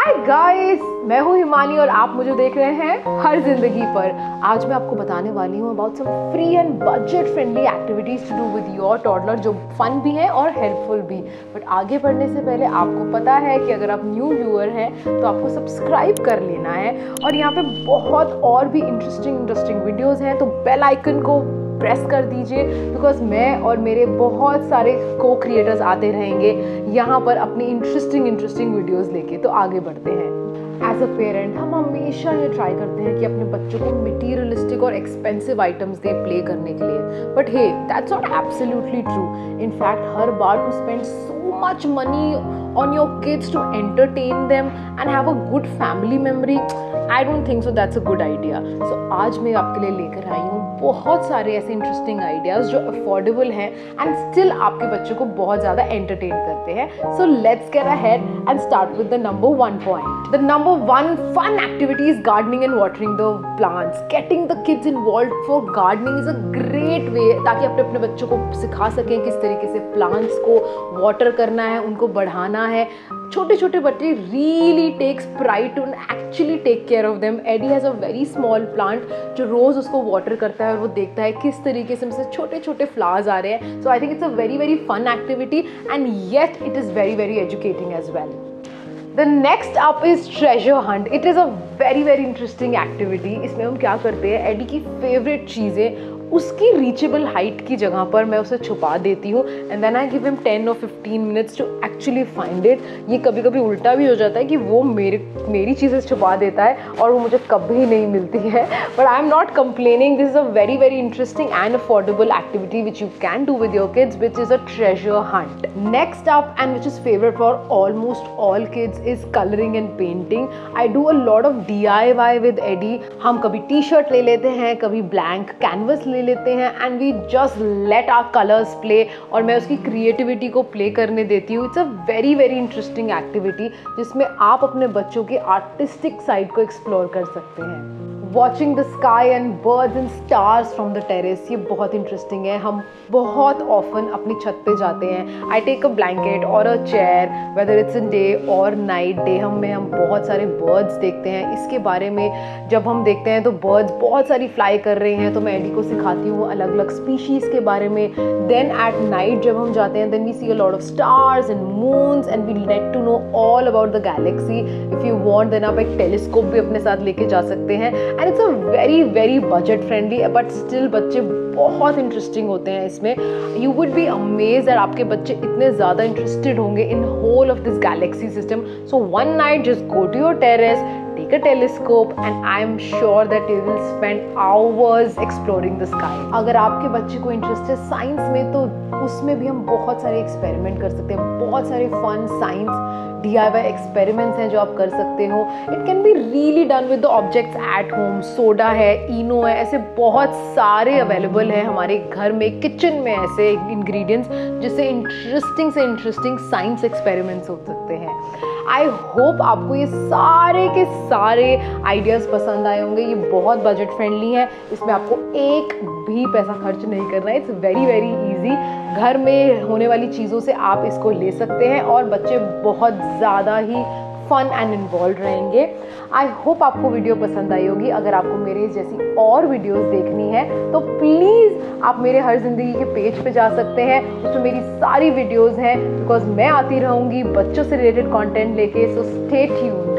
Hi guys, मैं हूँ हिमानी और आप मुझे देख रहे हैं हर जिंदगी पर। आज मैं आपको बताने वाली हूँ about some free and budget friendly activities to do with your toddler, जो फन भी है और हेल्पफुल भी। बट आगे बढ़ने से पहले आपको पता है कि अगर आप न्यू व्यूअर हैं तो आपको सब्सक्राइब कर लेना है, और यहाँ पे बहुत और भी इंटरेस्टिंग वीडियोज़ हैं, तो बेल आइकन को प्रेस कर दीजिए, बिकॉज मैं और मेरे बहुत सारे को क्रिएटर्स आते रहेंगे यहाँ पर अपनी इंटरेस्टिंग वीडियोस लेके। तो आगे बढ़ते हैं। एज अ पेरेंट हम हमेशा ये ट्राई करते हैं कि अपने बच्चों को मटीरियलिस्टिक और एक्सपेंसिव आइटम्स दे प्ले करने के लिए, but hey that's not absolutely true. In fact हर बार to spend so much money on your kids to entertain them and have a good family memory, I don't think so that's a good idea. So आज मैं आपके लिए लेकर आई हूँ बहुत सारे ऐसे इंटरेस्टिंग आइडियाज जो अफोर्डेबल हैं एंड स्टिल आपके बच्चों को बहुत ज़्यादा एंटरटेन करते हैं। So let's get ahead and start with the number 1 point. The number 1 fun activity is gardening and watering the plants. Getting the kids involve for gardening is a great way, ताकि अपने बच्चों को सिखा सकें किस तरीके से प्लांट्स को वाटर करना है, उनको बढ़ाना है। छोटे छोटे बच्चे really takes pride to actually take care of them. Addy has a very small plant जो रोज़ उसको वाटर करता है और वो देखता है किस तरीके से उससे छोटे छोटे फ्लावर्स आ रहे हैं। So I think it's a very fun activity and yet it is very educating as well. The next up is treasure hunt. It is a very interesting activity. इसमें हम क्या करते हैं, एडी की फेवरेट चीज़ें उसकी रीचेबल हाइट की जगह पर मैं उसे छुपा देती हूँ, and then I give him 10 और 15 minutes to actually find it. ये कभी कभी उल्टा भी हो जाता है कि वो मेरी चीज़ें छुपा देता है और वो मुझे कभी नहीं मिलती है, but I am not complaining. This is a very interesting and affordable activity which you can do with your kids, which is a treasure hunt. Next up and which is favourite for almost all kids is colouring and painting. I do a lot of DIY with Addy. हम कभी T-shirt ले लेते हैं, कभी blank canvas ले लेते हैं, and we just let our colours play, और मैं उसकी क्रिएटिविटी को प्ले करने देती हूँ। It's a very interesting activity जिसमें आप अपने बच्चों की आर्टिस्टिक साइड को एक्सप्लोर कर सकते हैं। Watching the sky and birds and stars from the terrace, ये बहुत इंटरेस्टिंग है। हम बहुत ऑफन अपनी छत पे जाते हैं। आई टेक अ ब्लैंकेट और a chair, whether it's in day और नाइट। डे हम बहुत सारे बर्ड्स देखते हैं। इसके बारे में जब हम देखते हैं तो बर्ड्स बहुत सारी फ्लाई कर रही हैं, तो मैं एडी को सिखाती हूँ अलग अलग स्पीशीज़ के बारे में। देन एट नाइट जब हम जाते हैं, then we see a lot of stars and moons and we let to know all about the galaxy. If you want then आप एक टेलीस्कोप भी अपने साथ लेके जा सकते हैं, and it's a very budget friendly, but still बच्चे बहुत इंटरेस्टिंग होते हैं इसमें। You would be amazed that आपके बच्चे इतने ज़्यादा इंटरेस्टेड होंगे in whole of this galaxy system. So one night just go to your terrace, take a telescope, and I am sure that you will spend hours exploring the sky. अगर आपके बच्चे को interest है science में, तो उसमें भी हम बहुत सारे एक्सपेरिमेंट कर सकते हैं। बहुत सारे फन साइंस DIY एक्सपेरिमेंट्स हैं जो आप कर सकते हो। It can be really done with the objects at home. Soda है, इनो है, ऐसे बहुत सारे अवेलेबल हैं हमारे घर में, किचन में ऐसे इंग्रेडिएंट्स जिससे इंटरेस्टिंग साइंस एक्सपेरिमेंट्स हो सकते हैं। आई होप आपको ये सारे के सारे आइडियाज़ पसंद आए होंगे। ये बहुत बजट फ्रेंडली है, इसमें आपको एक भी पैसा खर्च नहीं करना है। It's very easy. घर में होने वाली चीज़ों से आप इसको ले सकते हैं और बच्चे बहुत ज़्यादा ही फन एंड इन्वॉल्व रहेंगे। आई होप आपको वीडियो पसंद आई होगी। अगर आपको मेरे जैसी और वीडियोस देखनी है तो प्लीज़ आप मेरे हर जिंदगी के पेज पे जा सकते हैं, उसमें मेरी सारी वीडियोस हैं, बिकॉज मैं आती रहूँगी बच्चों से रिलेटेड कंटेंट लेके। So stay tuned.